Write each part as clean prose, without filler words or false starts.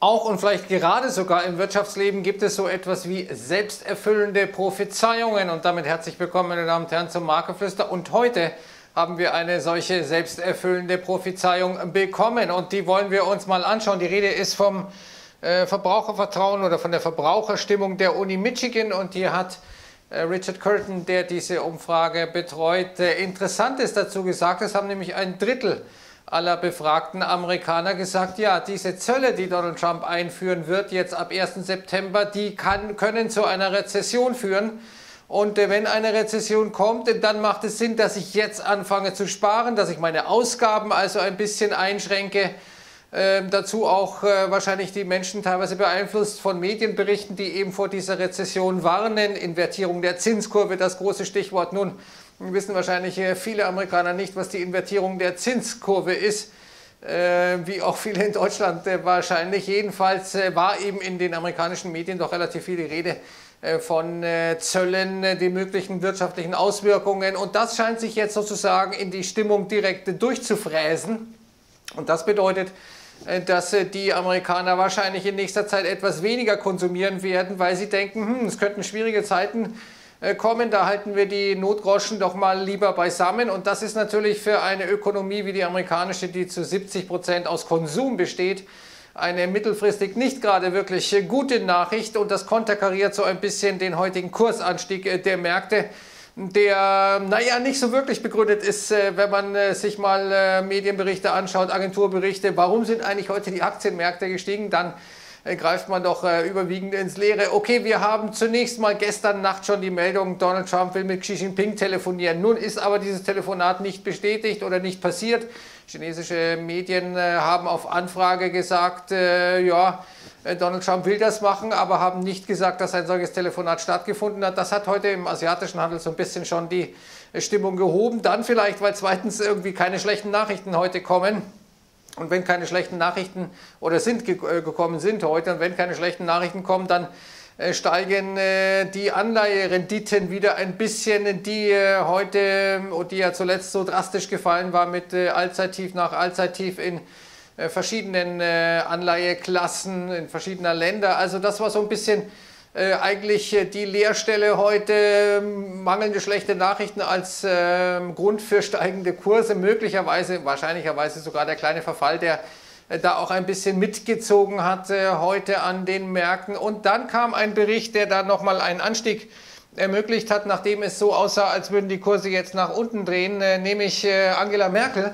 Auch und vielleicht gerade sogar im Wirtschaftsleben gibt es so etwas wie selbsterfüllende Prophezeiungen. Und damit herzlich willkommen, meine Damen und Herren, zum Maklergeflüster. Und heute haben wir eine solche selbsterfüllende Prophezeiung bekommen. Und die wollen wir uns mal anschauen. Die Rede ist vom Verbrauchervertrauen oder von der Verbraucherstimmung der Uni Michigan. Und hier hat Richard Curtin, der diese Umfrage betreut, Interessantes dazu gesagt. Es haben nämlich ein Drittel aller befragten Amerikaner gesagt, ja, diese Zölle, die Donald Trump einführen wird, jetzt ab 1. September, die können zu einer Rezession führen. Und wenn eine Rezession kommt, dann macht es Sinn, dass ich jetzt anfange zu sparen, dass ich meine Ausgaben also ein bisschen einschränke. Dazu auch wahrscheinlich die Menschen teilweise beeinflusst von Medienberichten, die eben vor dieser Rezession warnen. Invertierung der Zinskurve, das große Stichwort. Nun wissen wahrscheinlich viele Amerikaner nicht, was die Invertierung der Zinskurve ist, wie auch viele in Deutschland wahrscheinlich. Jedenfalls war eben in den amerikanischen Medien doch relativ viel die Rede von Zöllen, den möglichen wirtschaftlichen Auswirkungen. Und das scheint sich jetzt sozusagen in die Stimmung direkt durchzufräsen. Und das bedeutet, dass die Amerikaner wahrscheinlich in nächster Zeit etwas weniger konsumieren werden, weil sie denken, es könnten schwierige Zeiten kommen, da halten wir die Notgroschen doch mal lieber beisammen. Und das ist natürlich für eine Ökonomie wie die amerikanische, die zu 70% aus Konsum besteht, eine mittelfristig nicht gerade wirklich gute Nachricht. Und das konterkariert so ein bisschen den heutigen Kursanstieg der Märkte, der, naja, nicht so wirklich begründet ist, wenn man sich mal Medienberichte anschaut, Agenturberichte. Warum sind eigentlich heute die Aktienmärkte gestiegen? Dann greift man doch überwiegend ins Leere. Okay, wir haben zunächst mal gestern Nacht schon die Meldung, Donald Trump will mit Xi Jinping telefonieren. Nun ist aber dieses Telefonat nicht bestätigt oder nicht passiert. Chinesische Medien haben auf Anfrage gesagt, ja, Donald Trump will das machen, aber haben nicht gesagt, dass ein solches Telefonat stattgefunden hat. Das hat heute im asiatischen Handel so ein bisschen schon die Stimmung gehoben. Dann vielleicht, weil zweitens irgendwie keine schlechten Nachrichten heute kommen. Und wenn keine schlechten Nachrichten oder gekommen sind heute, und wenn keine schlechten Nachrichten kommen, dann steigen die Anleiherenditen wieder ein bisschen, die heute und die ja zuletzt so drastisch gefallen war mit Allzeittief nach Allzeittief in verschiedenen Anleiheklassen, in verschiedener Länder. Also das war so ein bisschen eigentlich die Leerstelle heute, mangelnde schlechte Nachrichten als Grund für steigende Kurse, möglicherweise, wahrscheinlicherweise sogar der kleine Verfall, der da auch ein bisschen mitgezogen hat heute an den Märkten. Und dann kam ein Bericht, der da nochmal einen Anstieg ermöglicht hat, nachdem es so aussah, als würden die Kurse jetzt nach unten drehen, nämlich Angela Merkel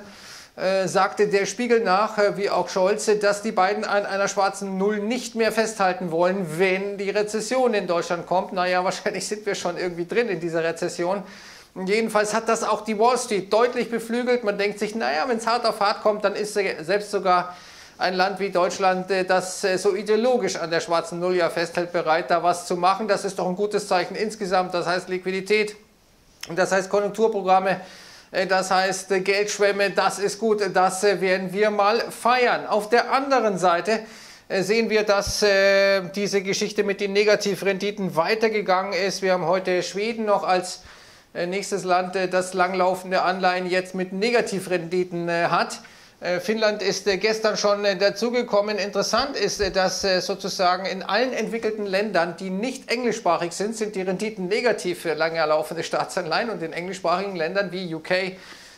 sagte der Spiegel nach, wie auch Scholz, dass die beiden an einer schwarzen Null nicht mehr festhalten wollen, wenn die Rezession in Deutschland kommt. Naja, wahrscheinlich sind wir schon irgendwie drin in dieser Rezession. Jedenfalls hat das auch die Wall Street deutlich beflügelt. Man denkt sich, naja, wenn es hart auf hart kommt, dann ist selbst sogar ein Land wie Deutschland, das so ideologisch an der schwarzen Null ja festhält, bereit, da was zu machen. Das ist doch ein gutes Zeichen insgesamt. Das heißt Liquidität, das heißt Konjunkturprogramme, das heißt Geldschwemme, das ist gut, das werden wir mal feiern. Auf der anderen Seite sehen wir, dass diese Geschichte mit den Negativrenditen weitergegangen ist. Wir haben heute Schweden noch als nächstes Land, das langlaufende Anleihen jetzt mit Negativrenditen hat. Finnland ist gestern schon dazugekommen. Interessant ist, dass sozusagen in allen entwickelten Ländern, die nicht englischsprachig sind, sind die Renditen negativ für lange laufende Staatsanleihen. Und in englischsprachigen Ländern wie UK,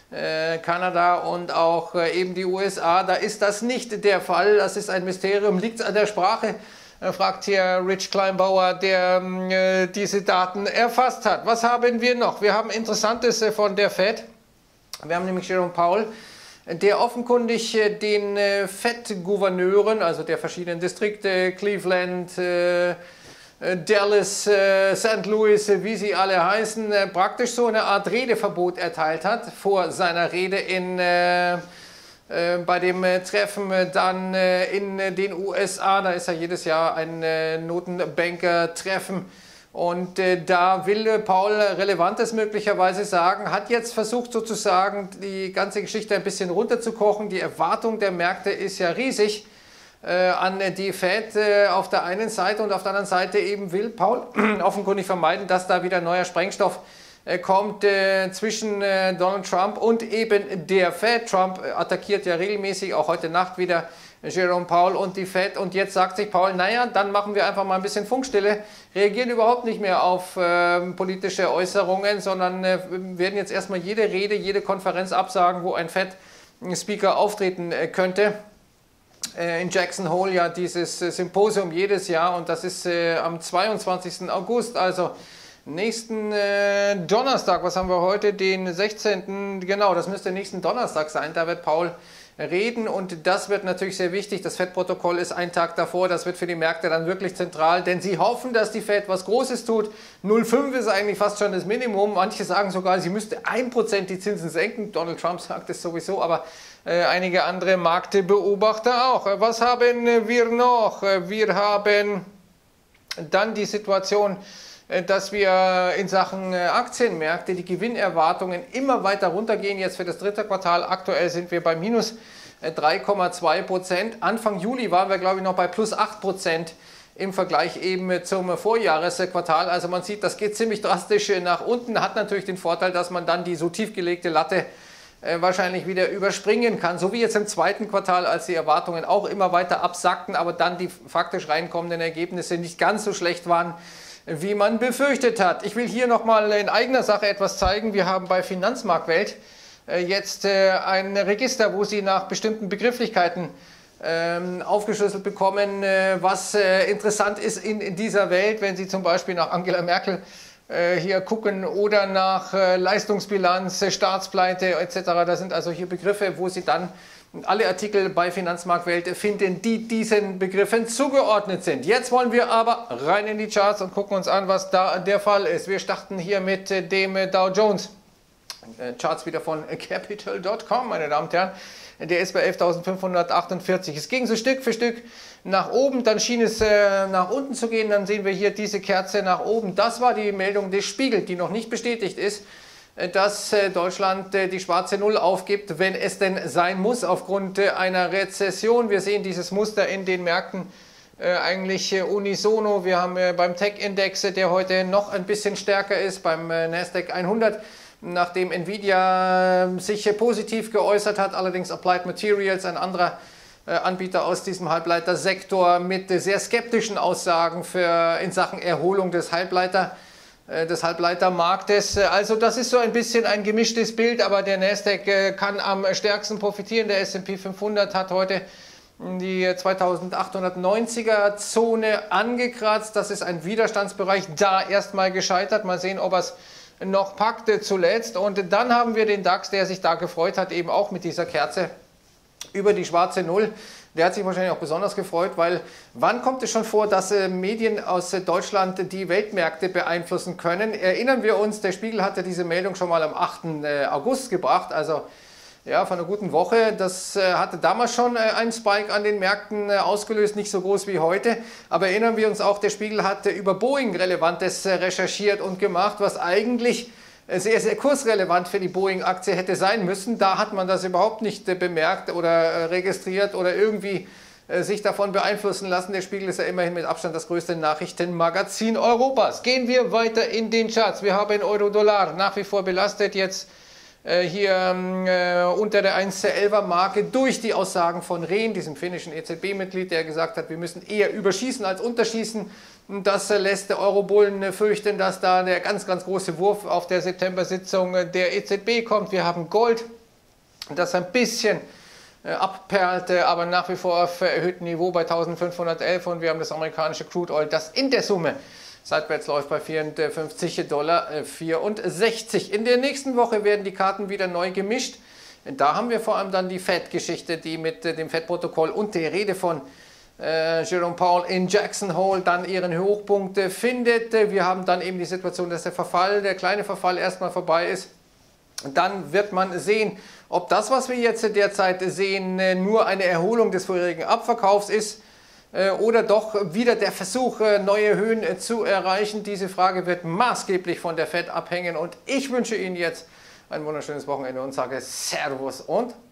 Kanada und auch eben die USA, da ist das nicht der Fall. Das ist ein Mysterium. Liegt es an der Sprache? Fragt hier Rich Kleinbauer, der diese Daten erfasst hat. Was haben wir noch? Wir haben Interessantes von der Fed. Wir haben nämlich Jerome Powell, der offenkundig den Fed-Gouverneuren, also der verschiedenen Distrikte, Cleveland, Dallas, St. Louis, wie sie alle heißen, praktisch so eine Art Redeverbot erteilt hat vor seiner Rede bei dem Treffen dann in den USA. Da ist ja jedes Jahr ein Notenbanker-Treffen. Und da will Paul Relevantes möglicherweise sagen, hat jetzt versucht sozusagen die ganze Geschichte ein bisschen runterzukochen. Die Erwartung der Märkte ist ja riesig an die Fed auf der einen Seite, und auf der anderen Seite eben will Paul offenkundig vermeiden, dass da wieder neuer Sprengstoff kommt zwischen Donald Trump und eben der Fed. Trump attackiert ja regelmäßig, auch heute Nacht wieder Jerome Powell und die Fed. Und jetzt sagt sich Powell, naja, dann machen wir einfach mal ein bisschen Funkstille, reagieren überhaupt nicht mehr auf politische Äußerungen, sondern werden jetzt erstmal jede Rede, jede Konferenz absagen, wo ein Fed-Speaker auftreten könnte. In Jackson Hole ja dieses Symposium jedes Jahr, und das ist am 22. August, also nächsten Donnerstag. Was haben wir heute? Den 16. Genau, das müsste nächsten Donnerstag sein. Da wird Powell reden, und das wird natürlich sehr wichtig. Das Fed-Protokoll ist einen Tag davor. Das wird für die Märkte dann wirklich zentral, denn sie hoffen, dass die Fed was Großes tut. 0,5 ist eigentlich fast schon das Minimum. Manche sagen sogar, sie müsste 1% die Zinsen senken. Donald Trump sagt es sowieso, aber einige andere Marktbeobachter auch. Was haben wir noch? Wir haben dann die Situation, dass wir in Sachen Aktienmärkte die Gewinnerwartungen immer weiter runtergehen. Jetzt für das dritte Quartal, aktuell sind wir bei minus 3,2%. Anfang Juli waren wir, glaube ich, noch bei plus 8% im Vergleich eben zum Vorjahresquartal. Also man sieht, das geht ziemlich drastisch nach unten. Hat natürlich den Vorteil, dass man dann die so tief gelegte Latte wahrscheinlich wieder überspringen kann. So wie jetzt im zweiten Quartal, als die Erwartungen auch immer weiter absackten, aber dann die faktisch reinkommenden Ergebnisse nicht ganz so schlecht waren, wie man befürchtet hat. Ich will hier nochmal in eigener Sache etwas zeigen. Wir haben bei Finanzmarktwelt jetzt ein Register, wo Sie nach bestimmten Begrifflichkeiten aufgeschlüsselt bekommen, was interessant ist in dieser Welt, wenn Sie zum Beispiel nach Angela Merkel hier gucken oder nach Leistungsbilanz, Staatspleite etc. Das sind also hier Begriffe, wo Sie dann alle Artikel bei Finanzmarktwelt finden, die diesen Begriffen zugeordnet sind. Jetzt wollen wir aber rein in die Charts und gucken uns an, was da der Fall ist. Wir starten hier mit dem Dow Jones. Charts wieder von Capital.com, meine Damen und Herren. Der ist bei 11.548. Es ging so Stück für Stück nach oben, dann schien es nach unten zu gehen. Dann sehen wir hier diese Kerze nach oben. Das war die Meldung des Spiegel, die noch nicht bestätigt ist, dass Deutschland die schwarze Null aufgibt, wenn es denn sein muss, aufgrund einer Rezession. Wir sehen dieses Muster in den Märkten eigentlich unisono. Wir haben beim Tech-Index, der heute noch ein bisschen stärker ist, beim Nasdaq 100, nachdem Nvidia sich positiv geäußert hat, allerdings Applied Materials, ein anderer Anbieter aus diesem Halbleitersektor, mit sehr skeptischen Aussagen in Sachen Erholung des Halbleitermarktes. Also das ist so ein bisschen ein gemischtes Bild, aber der Nasdaq kann am stärksten profitieren. Der S&P 500 hat heute die 2890er Zone angekratzt. Das ist ein Widerstandsbereich, da erstmal gescheitert. Mal sehen, ob er es noch packte zuletzt. Und dann haben wir den DAX, der sich da gefreut hat, eben auch mit dieser Kerze über die schwarze Null. Der hat sich wahrscheinlich auch besonders gefreut, weil wann kommt es schon vor, dass Medien aus Deutschland die Weltmärkte beeinflussen können? Erinnern wir uns, der Spiegel hatte diese Meldung schon mal am 8. August gebracht, also ja, von einer guten Woche. Das hatte damals schon einen Spike an den Märkten ausgelöst, nicht so groß wie heute. Aber erinnern wir uns auch, der Spiegel hat über Boeing Relevantes recherchiert und gemacht, was eigentlich sehr, sehr kursrelevant für die Boeing-Aktie hätte sein müssen. Da hat man das überhaupt nicht bemerkt oder registriert oder irgendwie sich davon beeinflussen lassen. Der Spiegel ist ja immerhin mit Abstand das größte Nachrichtenmagazin Europas. Gehen wir weiter in den Charts. Wir haben Euro-Dollar nach wie vor belastet, jetzt hier unter der 1,11er Marke durch die Aussagen von Rehn, diesem finnischen EZB-Mitglied, der gesagt hat, wir müssen eher überschießen als unterschießen. Das lässt der Eurobullen fürchten, dass da der ganz, ganz große Wurf auf der September-Sitzung der EZB kommt. Wir haben Gold, das ein bisschen abperlte, aber nach wie vor auf erhöhtem Niveau bei 1511, und wir haben das amerikanische Crude Oil, das in der Summe seitwärts läuft bei $54,64. In der nächsten Woche werden die Karten wieder neu gemischt. Da haben wir vor allem dann die Fed-Geschichte, die mit dem Fed-Protokoll und der Rede von Jerome Powell in Jackson Hole dann ihren Hochpunkt findet. Wir haben dann eben die Situation, dass der kleine Verfall erstmal vorbei ist. Dann wird man sehen, ob das, was wir jetzt derzeit sehen, nur eine Erholung des vorherigen Abverkaufs ist oder doch wieder der Versuch, neue Höhen zu erreichen. Diese Frage wird maßgeblich von der Fed abhängen, und ich wünsche Ihnen jetzt ein wunderschönes Wochenende und sage Servus und